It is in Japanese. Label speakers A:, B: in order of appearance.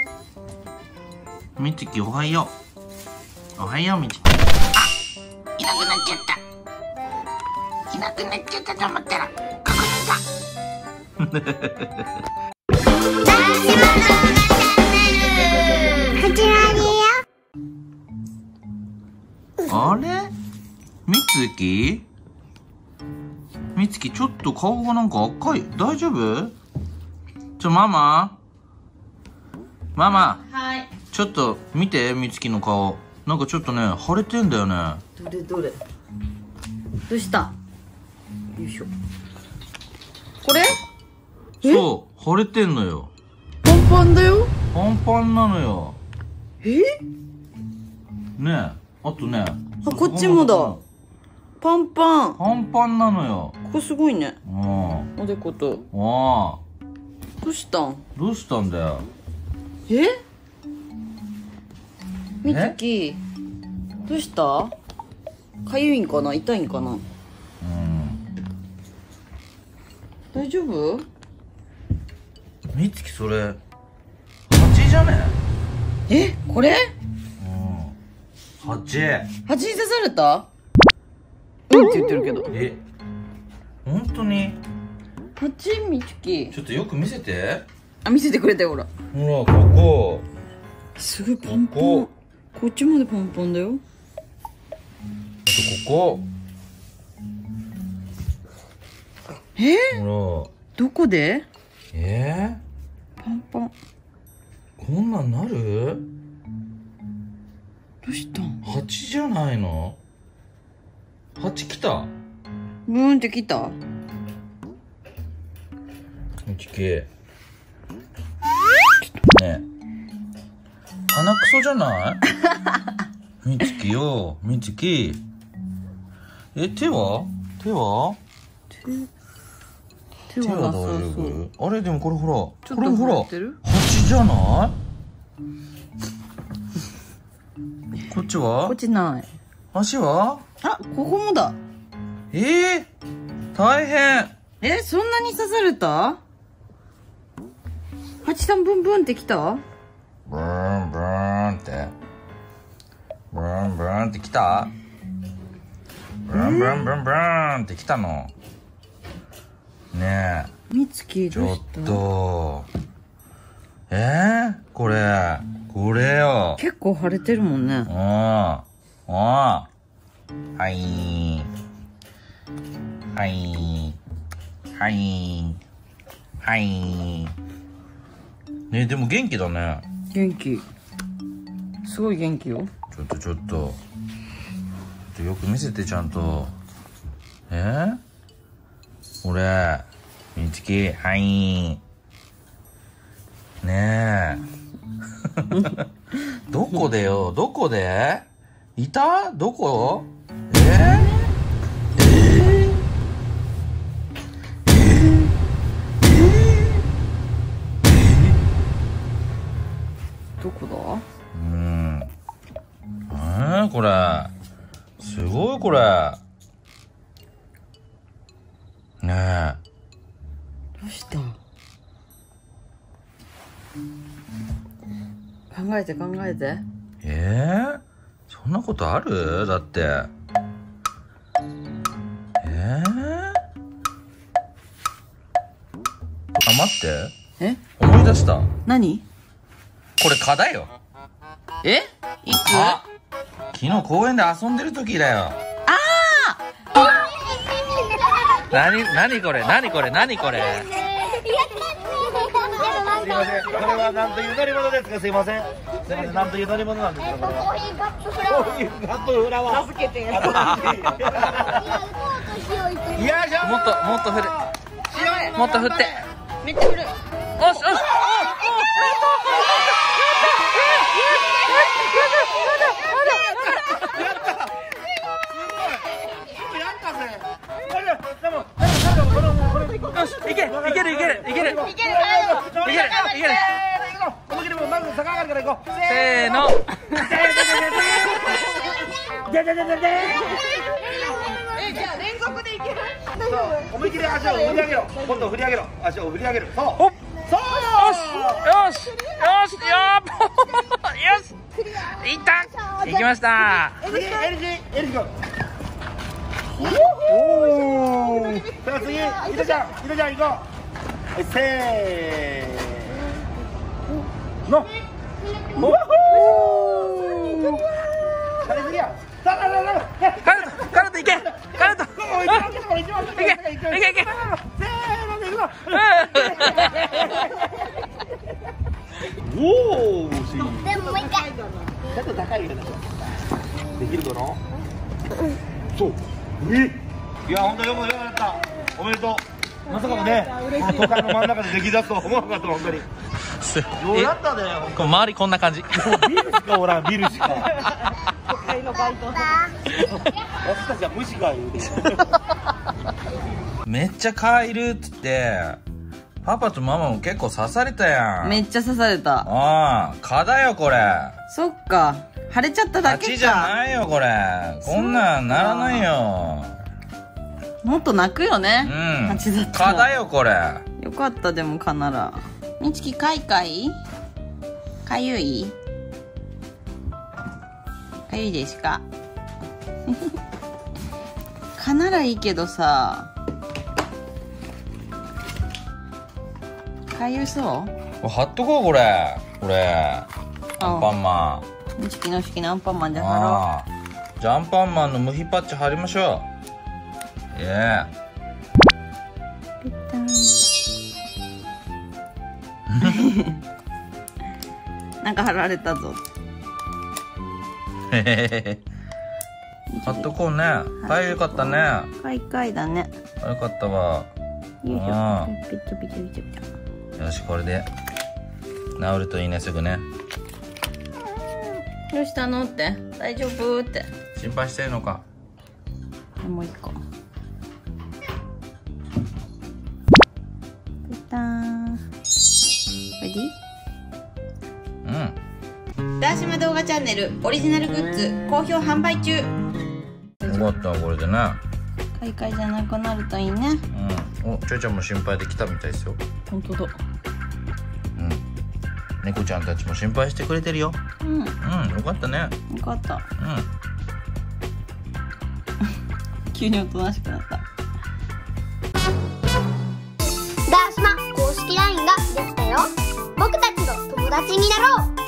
A: みつきおはよう。おはようみつき。あ、いなくなっちゃった。いなくなっちゃったと思ったらここにいた。あれ、みつき？みつき、ちょっと顔がなんか赤い。大丈夫？ママ。
B: はい。
A: ちょっと見て、みつきの顔。なんかちょっとね、腫れてんだよね。
B: どれどれ。どうした？よいしょ。これ？
A: そう、腫れてんのよ。
B: パンパンだよ。
A: パンパンなのよ。
B: ね
A: え、あとね。
B: あ、こっちもだ。パンパン。
A: パンパンなのよ。
B: ここすごいね。
A: お
B: でこと。
A: ああ。
B: どうしたん？
A: どうしたんだよ。
B: みつき、どうした？かゆいんかな？痛いんかな？大丈夫？
A: みつき、それ蜂じゃね？
B: これ？
A: 蜂。
B: 蜂に刺された？うんって言ってるけど。
A: 本当に？
B: 蜂？みつき。
A: ちょっとよく見せて。
B: あ、見せてくれたよ、ほら。
A: ほら、ここ。す
B: ごいパンパン。こっちまでパンパンだよ。
A: あとここ。ほ
B: ら。どこで？パンパン。
A: こんなんなる？
B: どうしたん？
A: 蜂じゃないの？蜂来た？
B: ブーンって来た？
A: みつき。ねえ。鼻くそじゃない？みつきよ、みつき。手は？手は大丈夫？あれ、でもこれほら。これほら。蜂じゃない？こっちは？
B: こっちない。
A: 足は？
B: あ、ここもだ。
A: 大変。
B: そんなに刺された？蜂さんブンブンってきた？
A: ブーンブーンって。ブーンブーンってきた？ブーンブーンブーンブーンってきたの。ねえ。
B: みつき、どうした？
A: ちょっと。これよ。
B: 結構腫れてるもんね。
A: はい。ね、でも元気だね。
B: 元気。すごい元気よ。
A: ちょっと。よく見せて、ちゃんと。俺、みつき、ねえ。どこでよ？どこで？いた？どこ？
B: どこだ？
A: これ。すごい、これ。ねえ。
B: どうした？考えて。
A: そんなことある？だって。待って。思い出した。
B: 何？
A: これ蚊だよ。
B: いつ？
A: 昨日公園で遊んでる時だよ。何これ？
C: すいません、これは何という乗り物ですか？すいません、何という乗り物なんですか？これはコーヒーカップフラワー。コーヒーカップフラワー。助けて。
A: もっと振る。もっと振って。
B: めっちゃ振る。
A: よし。いける。せーの。
B: じゃあ連続でいける？
C: 思い切り足を振り上げろ。今度振り上げろ。足を振り上げる。そう。
A: よし。 行きました。
C: エリ君。おお。さあ次、伊藤ちゃん行こう。せーの。おお。食べ過ぎや。カルト行け。カルト。行け。せーので行こう。おお。でももう一回。ちょっと高いよね。できるかな。そう。いや本当よくやった。おめでとう。まさかのね、この都会の真ん中でできだすとは思わなかった本当に。ようやったね。
A: これ周りこんな感じ。
C: ビルしかおらんビルしか。都会のバイト。私たちは無視か言うて。
A: めっちゃ帰るっつってパパとママも結構刺されたやん。
B: めっちゃ刺された。
A: ああ、蚊だよこれ。
B: そっか、腫れちゃっただけか。
A: 蜂じゃないよこれ。こんなんならないよ。
B: もっと泣くよね。
A: うん。
B: 蜂だったら。
A: 蚊だよこれ。
B: よかったでも蚊なら。みちきかいかい？かゆい？かゆいですか？蚊ならいいけどさ。かゆそう？
A: これ貼っとこうこれ。これ。アンパンマン。
B: みちきの好きなアンパンマンで貼ろ
A: ああ。じゃあアンパンマンの無比パッチ貼りましょう。
B: う。なんか貼られたぞ。
A: へへへ。貼っとこうね。はい、よかったね。
B: かいかいだね。
A: よかったわ。
B: よいし
A: あ
B: ょ。ピチピチピチピチ。
A: よし、これで治るといいね、すぐね。
B: どうしたのって、大丈夫って。
A: 心配してるのか。
B: もう一個。ペターン。レディ？
A: うん。
B: ダーシマ動画チャンネルオリジナルグッズ好評販売中。
A: よかった、これでね。
B: かいかいじゃなくなるといいね。
A: うん。お、ちょいちゃんも心配で来たみたいですよ。
B: 本当だ。
A: うん。猫ちゃんたちも心配してくれてるよ。
B: うん。よ
A: うん、よかったね。
B: かった。
A: うん。
B: 急におとなしくなった。
D: ダーシマ公式 LINE ができたよ。僕たちの友達になろう。